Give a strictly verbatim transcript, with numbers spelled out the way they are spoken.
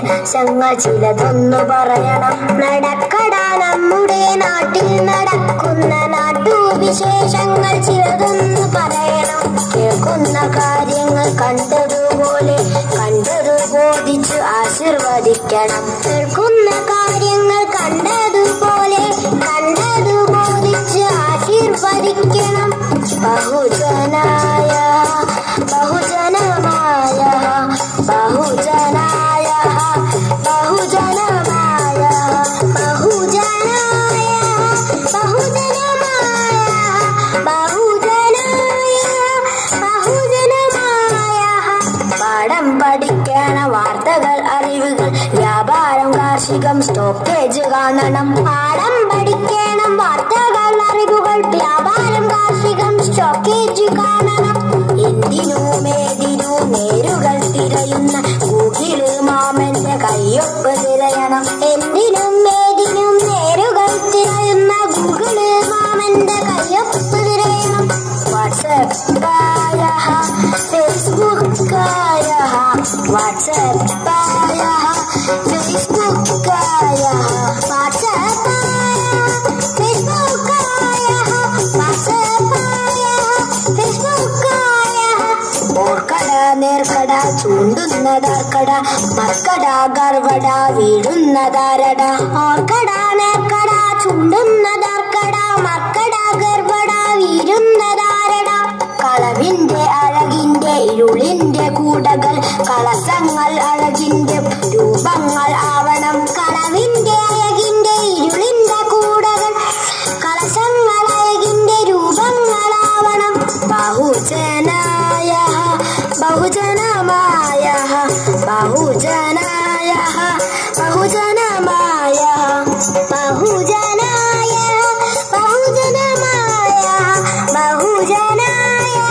വിശേഷങ്ങൾ ചിലതൊന്നു പറയണം. നടക്കടാ നമ്മുടെ നാട്ടിൽ നടക്കുന്ന നാട്ടുവിശേഷങ്ങൾ ചിലതൊന്നു പറയണം. കേൾക്കുന്ന കാര്യങ്ങൾ കണ്ടതുപോലെ കണ്ടതു ബോധിച്ച് ആശീർവദിക്കണം. കേൾക്കുന്ന കാര്യങ്ങൾ കണ്ടതുപോലെ കണ്ടതു ബോധിച്ച് ആശീർവദിക്കണം. ബഹുജനായ ബഹുജനമായ ബഹുജനായ ബഹുജനമായ ബഹുജനായ ബഹുജനമായ ബഹുജനായ ബഹുജനമായ. പാഠം പഠിക്കണം, വാർത്തകൾ അറിവുകൾ വ്യാപാരം കാർഷികം സ്റ്റോക്കേജ് കാണണം. പാഠം പഠിക്കണം, വാർത്തകൾ അറിവുകൾ വ്യാപാരം കാർഷികം സ്റ്റോക്കേജ് കാണണം. എന്തിനും ഏതിനും നേരുകൾ തിരയുന്ന ഗൂഗിള് മാമന്റെ കയ്യൊപ്പ് തിരയണം. എന്തിനും ഏതിനും നേരുകൾ തിരയുന്ന ഗൂഗിള് മാമന്റെ കയ്യൊപ്പ് തിരയണം. വാട്സാപ്പായ ഫേസ്ബുക്കായ വാട്സാപ്പായ ഫേസ്ബുക്കായ വാട്സാപ്പായ ഫേസ്ബുക്കായ വാട്സാപ്പായ ഫേസ്ബുക്കായ. ഓർക്കട നേർക്കട ചൂണ്ടുന്നതാർക്കട മർക്കട ഗർവട വീഴുന്നതാരട. ഓർക്കട നേർക്കട ചൂണ്ടുന്നതാർക്കട മർക്കട ഗർവട വീഴുന്നതാരട. കളവിന്റെ അഴകിന്റെ ഇരുളിന്റെ കൂടകൾ കളസങ്ങൾ അഴകിന്റെ രൂപങ്ങൾ ആവണം. കളവിന്റെ അഴകിന്റെ ഇരുളിന്റെ കൂടകൾ കളസങ്ങൾ അഴകിന്റെ രൂപങ്ങളാവണം. ബഹുജനായ ബഹുജനമായ